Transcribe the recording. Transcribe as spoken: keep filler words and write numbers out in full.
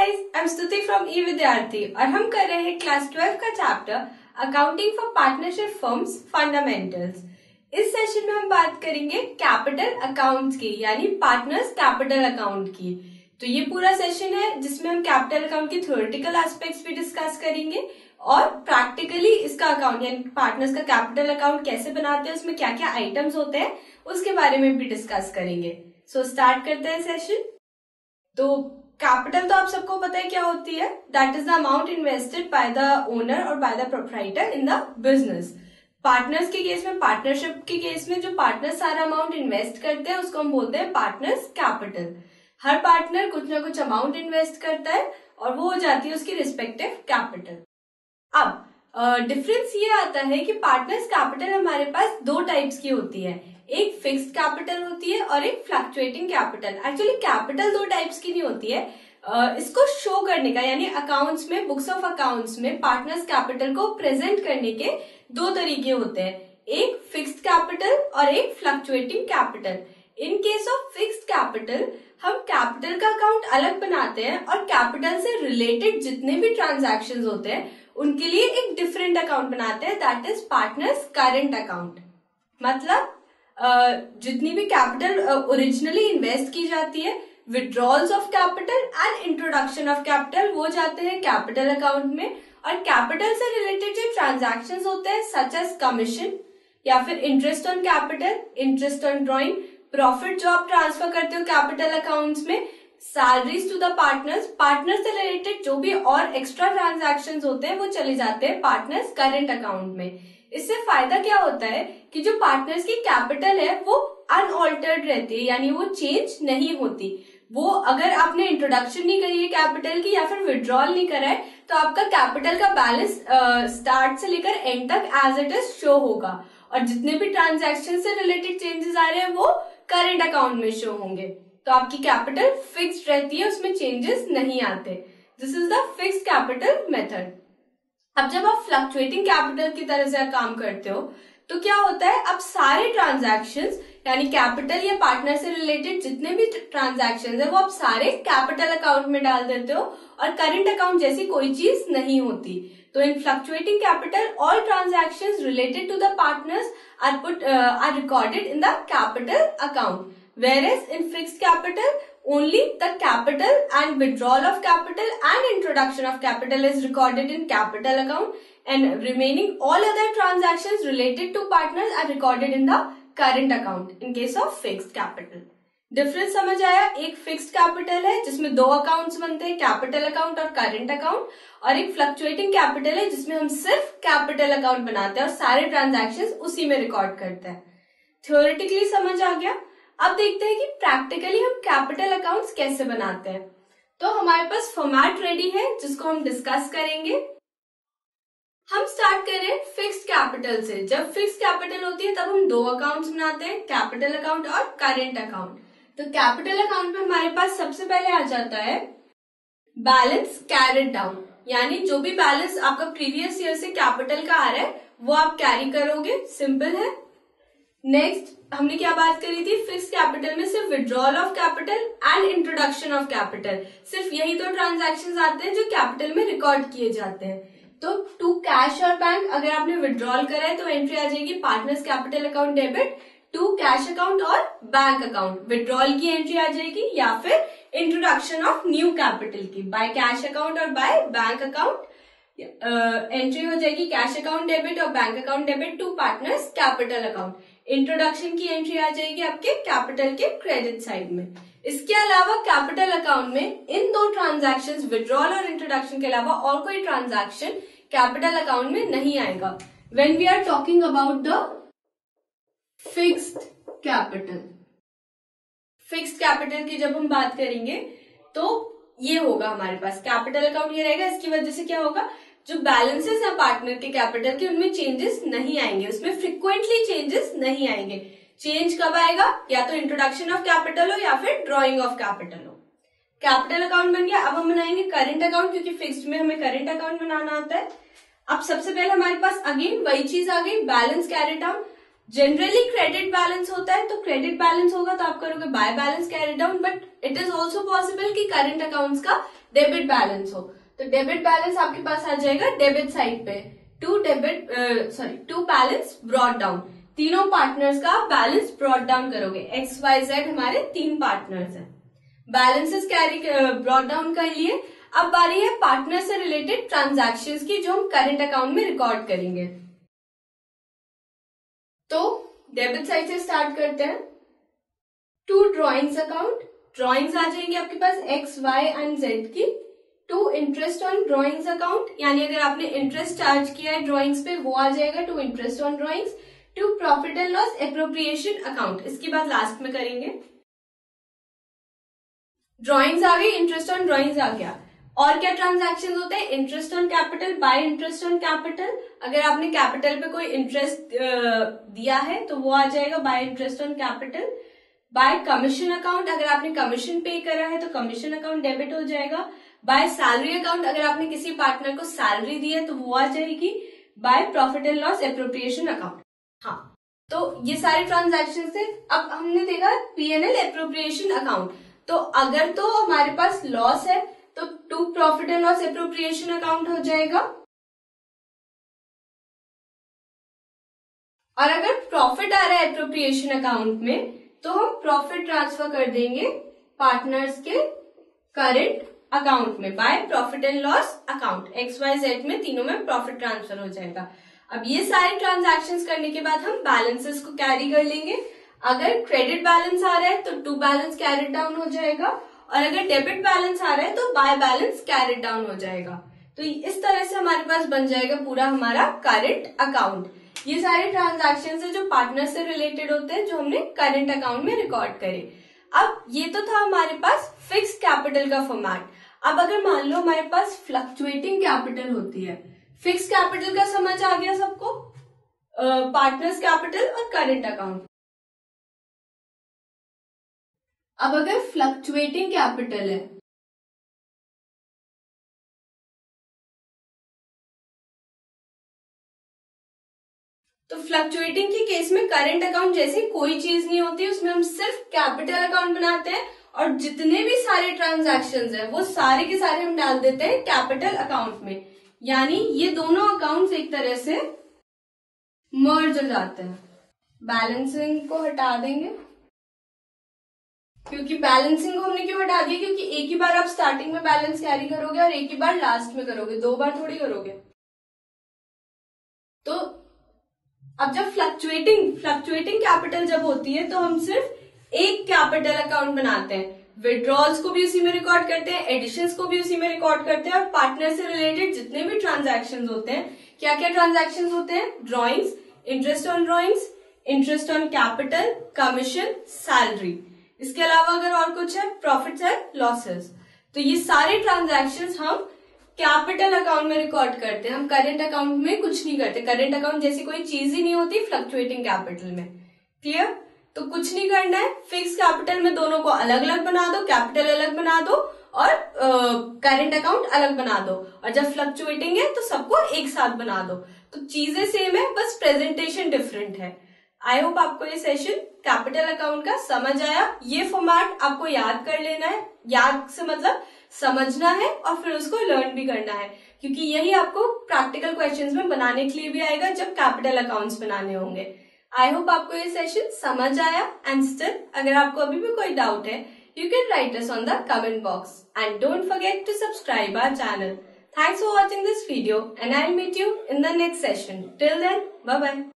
Guys, I am Stuti from e Vidyarthi और हम कर रहे हैं क्लास ट्वेल्व का chapter accounting for partnership firms fundamentals. इस सेशन में हम बात करेंगे कैपिटल अकाउंट्स की, यानी पार्टनर्स कैपिटल अकाउंट की। तो ये पूरा सेशन है जिसमें हम कैपिटल अकाउंट की थ्योरेटिकल एस्पेक्ट्स भी डिस्कस करेंगे और प्रैक्टिकली इसका अकाउंट यानी पार्टनर्स का कैपिटल अकाउंट कैसे बनाते हैं, उसमें क्या क्या आइटम्स होते हैं उसके बारे में भी डिस्कस करेंगे। सो so, स्टार्ट करते हैं सेशन। तो कैपिटल तो आप सबको पता है क्या होती है, that is the amount invested by the owner और by the proprietor in the business. Partners के केस में, पार्टनरशिप के केस में जो पार्टनर सारा अमाउंट इन्वेस्ट करते हैं उसको हम बोलते हैं पार्टनर्स कैपिटल। हर पार्टनर कुछ ना कुछ अमाउंट इन्वेस्ट करता है और वो हो जाती है उसकी रिस्पेक्टिव कैपिटल। अब डिफरेंस uh, ये आता है कि पार्टनर्स कैपिटल हमारे पास दो टाइप्स की होती है, एक फिक्स्ड कैपिटल होती है और एक फ्लक्चुएटिंग कैपिटल। एक्चुअली कैपिटल दो टाइप्स की नहीं होती है, uh, इसको शो करने का यानी अकाउंट्स में, बुक्स ऑफ अकाउंट्स में पार्टनर्स कैपिटल को प्रेजेंट करने के दो तरीके होते हैं, एक फिक्स्ड कैपिटल और एक fluctuating capital. In case of fixed capital हम कैपिटल का अकाउंट अलग बनाते हैं और कैपिटल से रिलेटेड जितने भी ट्रांजैक्शंस होते हैं उनके लिए एक डिफरेंट अकाउंट बनाते हैं, that is partners current account. मतलब Uh, जितनी भी कैपिटल ओरिजिनली इन्वेस्ट की जाती है, withdrawals of capital and introduction of capital वो जाते हैं कैपिटल अकाउंट में, और कैपिटल से रिलेटेड जो ट्रांजैक्शंस होते हैं सच एज कमीशन या फिर interest on capital, interest on drawing, profit जो आप ट्रांसफर करते हो कैपिटल अकाउंट्स में, salaries to the partners, partner से रिलेटेड जो भी और एक्स्ट्रा ट्रांजैक्शंस होते हैं वो चले जाते हैं पार्टनर्स करंट अकाउंट में। इससे फायदा क्या होता है कि जो पार्टनर्स की कैपिटल है वो अनऑल्टर्ड रहती है, यानी वो चेंज नहीं होती। वो अगर आपने इंट्रोडक्शन नहीं करी है कैपिटल की या फिर विड्रॉल नहीं करा है तो आपका कैपिटल का बैलेंस स्टार्ट से लेकर एंड तक एज इट इज शो होगा, और जितने भी ट्रांजैक्शन से रिलेटेड चेंजेस आ रहे हैं वो करंट अकाउंट में शो होंगे। तो आपकी कैपिटल फिक्स्ड रहती है, उसमें चेंजेस नहीं आते। This is the fixed capital method. अब जब आप फ्लक्चुएटिंग कैपिटल की तरह से काम करते हो तो क्या होता है, अब सारे ट्रांजैक्शंस यानी कैपिटल या पार्टनर से रिलेटेड जितने भी ट्रांजैक्शंस है वो आप सारे कैपिटल अकाउंट में डाल देते हो और करंट अकाउंट जैसी कोई चीज नहीं होती। तो in fluctuating capital all transactions related to the partners are put are recorded in the capital account, whereas in fixed capital only the capital and withdrawal of capital and introduction of capital is recorded in capital account, and remaining all other transactions related to partners are recorded in the current account in case of fixed capital. Difference समझ आया? एक fixed capital है जिसमें दो accounts बनते हैं, capital account और current account, और एक फ्लक्चुएटिंग कैपिटल है जिसमें हम सिर्फ कैपिटल अकाउंट बनाते हैं और सारे ट्रांजैक्शंस उसी में रिकॉर्ड करते हैं। थ्योरेटिकली समझ आ गया। अब देखते हैं कि प्रैक्टिकली हम कैपिटल अकाउंट्स कैसे बनाते हैं। तो हमारे पास फॉर्मेट रेडी है जिसको हम डिस्कस करेंगे। हम स्टार्ट करें फिक्स्ड कैपिटल से। जब फिक्स्ड कैपिटल होती है तब हम दो अकाउंट्स बनाते हैं, कैपिटल अकाउंट और करंट अकाउंट। तो कैपिटल अकाउंट में हमारे पास सबसे पहले आ जाता है बैलेंस कैरिड डाउन, यानी जो भी बैलेंस आपका प्रीवियस ईयर से कैपिटल का आ रहा है वो आप कैरी करोगे, सिंपल है। नेक्स्ट हमने क्या बात करी थी, फिक्स्ड कैपिटल में सिर्फ withdrawal of capital and introduction of capital, सिर्फ यही दो ट्रांजैक्शंस आते हैं जो कैपिटल में रिकॉर्ड किए जाते हैं। तो टू कैश और बैंक अगर आपने विड्रॉल करा है तो एंट्री आ जाएगी partners capital account debit, to cash account और बैंक अकाउंट विड्रॉल की एंट्री आ जाएगी, या फिर इंट्रोडक्शन ऑफ न्यू कैपिटल की बाय कैश अकाउंट और बाय बैंक अकाउंट एंट्री हो जाएगी कैश अकाउंट डेबिट और bank account debit to partners capital account. Introduction की एंट्री आ जाएगी आपके कैपिटल के क्रेडिट साइड में। इसके अलावा कैपिटल अकाउंट में इन दो ट्रांजैक्शंस विड्रॉल और इंट्रोडक्शन के अलावा और कोई ट्रांजैक्शन कैपिटल अकाउंट में नहीं आएगा when we are talking about the fixed capital. Fixed capital की जब हम बात करेंगे तो ये होगा हमारे पास कैपिटल अकाउंट ये रहेगा। इसकी वजह से क्या होगा, जो बैलेंसेस है पार्टनर के कैपिटल के उनमें चेंजेस नहीं आएंगे, उसमें फ्रिक्वेंटली चेंजेस नहीं आएंगे। चेंज कब आएगा, या तो इंट्रोडक्शन ऑफ कैपिटल हो या फिर ड्रॉइंग ऑफ कैपिटल हो। कैपिटल अकाउंट बन गया। अब हम बनाएंगे करंट अकाउंट, क्योंकि फिक्स्ड में हमें करंट अकाउंट बनाना आता है। अब सबसे पहले हमारे पास अगेन वही चीज आ गई, balance carried down. Generally credit balance होता है तो क्रेडिट बैलेंस होगा तो आप करोगे by balance carried down, but it is also possible कि करंट अकाउंट्स का डेबिट बैलेंस हो, तो डेबिट बैलेंस आपके पास आ जाएगा डेबिट साइड पे। To debit sorry to balance brought down, तीनों पार्टनर्स का बैलेंस ब्रॉट डाउन करोगे। एक्स वाई जेड हमारे तीन पार्टनर्स हैं, बैलेंसेस कैरी ब्रॉट डाउन कर लिए। अब बारी है पार्टनर से रिलेटेड ट्रांजैक्शंस की, जो हम करंट अकाउंट में रिकॉर्ड करेंगे। तो डेबिट साइड से स्टार्ट करते हैं। टू ड्रॉइंग्स अकाउंट, ड्रॉइंग्स आ जाएंगे आपके पास एक्स वाई एंड जेड की। To interest on drawings account, यानी अगर आपने इंटरेस्ट चार्ज किया है ड्रॉइंग्स पे वो आ जाएगा to interest on drawings. To profit and loss appropriation account, इसकी बात लास्ट में करेंगे। ड्रॉइंग्स आ गई, इंटरेस्ट ऑन ड्रॉइंग्स आ गया। और क्या ट्रांजैक्शन होते हैं? Interest on capital, by interest on capital, अगर आपने कैपिटल पे कोई इंटरेस्ट दिया है तो वो आ जाएगा by interest on capital. By commission account, अगर आपने कमीशन पे करा है तो कमीशन अकाउंट डेबिट हो जाएगा। बाय सैलरी अकाउंट, अगर आपने किसी पार्टनर को सैलरी दी है तो वो आ जाएगी by profit and loss appropriation account. हाँ, तो ये सारे ट्रांजैक्शन थे। अब हमने देखा P N L appropriation account, तो अगर तो हमारे पास लॉस है तो to profit and loss appropriation account हो जाएगा, और अगर प्रॉफिट आ रहा है एप्रोप्रिएशन अकाउंट में तो हम प्रॉफिट ट्रांसफर कर देंगे पार्टनर्स के करंट अकाउंट में by profit and loss account. X Y Z में तीनों में प्रॉफिट ट्रांसफर हो जाएगा। अब ये सारे ट्रांजैक्शंस करने के बाद हम बैलेंसेस को कैरी कर लेंगे। अगर क्रेडिट बैलेंस आ रहा है तो टू बैलेंस कैरिड डाउन हो जाएगा, और अगर डेबिट बैलेंस आ रहा है तो बाय बैलेंस कैरिड डाउन हो जाएगा। तो इस तरह से हमारे पास बन जाएगा पूरा हमारा करंट अकाउंट। ये सारे ट्रांजैक्शंस है जो पार्टनर से रिलेटेड होते हैं, जो हमने करंट अकाउंट में रिकॉर्ड करे। अब ये तो था हमारे पास फिक्स कैपिटल का फॉर्मेट। अब अगर मान लो हमारे पास फ्लक्चुएटिंग कैपिटल होती है, फिक्स कैपिटल का समझ आ गया सबको, पार्टनर्स कैपिटल और करंट अकाउंट। अब अगर फ्लक्चुएटिंग कैपिटल है तो फ्लक्चुएटिंग के केस में करंट अकाउंट जैसी कोई चीज नहीं होती, उसमें हम सिर्फ कैपिटल अकाउंट बनाते हैं और जितने भी सारे ट्रांजैक्शंस हैं वो सारे के सारे हम डाल देते हैं कैपिटल अकाउंट में। यानी ये दोनों अकाउंट्स एक तरह से मर्ज हो जाते हैं। बैलेंसिंग को हटा देंगे, क्योंकि बैलेंसिंग को हमने क्यों हटा दिया? क्योंकि एक ही बार आप स्टार्टिंग में बैलेंस कैरी करोगे और एक ही बार लास्ट में करोगे, दो बार थोड़ी करोगे। तो अब जब फ्लक्चुएटिंग फ्लक्चुएटिंग कैपिटल जब होती है तो हम सिर्फ एक कैपिटल अकाउंट बनाते हैं। विड्रॉल्स को भी उसी में रिकॉर्ड करते हैं, एडिशंस को भी उसी में रिकॉर्ड करते हैं, और पार्टनर से रिलेटेड जितने भी ट्रांजैक्शंस होते हैं, क्या क्या ट्रांजैक्शंस होते हैं? Drawings, interest on drawings, interest on capital, commission, salary. इसके अलावा अगर और कुछ है, प्रॉफिट्स एंड लॉसेस। तो ये सारे ट्रांजैक्शंस हम कैपिटल अकाउंट में रिकॉर्ड करते हैं, हम करंट अकाउंट में कुछ नहीं करते। करंट अकाउंट जैसी कोई चीज ही नहीं होती फ्लक्चुएटिंग कैपिटल में। क्लियर? तो कुछ नहीं करना है, फिक्स कैपिटल में दोनों को अलग अलग बना दो, कैपिटल अलग बना दो और करंट uh, अकाउंट अलग बना दो, और जब फ्लक्चुएटिंग है तो सबको एक साथ बना दो। तो चीजें सेम है, बस प्रेजेंटेशन डिफरेंट है। आई होप आपको ये सेशन कैपिटल अकाउंट का समझ आया। ये फॉर्मेट आपको याद कर लेना है, याद से मतलब समझना है और फिर उसको लर्न भी करना है, क्योंकि यही आपको प्रैक्टिकल क्वेश्चंस में बनाने के लिए भी आएगा जब कैपिटल अकाउंट्स बनाने होंगे। आई होप आपको ये सेशन समझ आया, एंड स्टिल अगर आपको अभी भी कोई डाउट है, you can write us on the comment box, and don't forget to subscribe our channel. Thanks for watching this video, and I'll meet you in the next session. Till then, bye bye.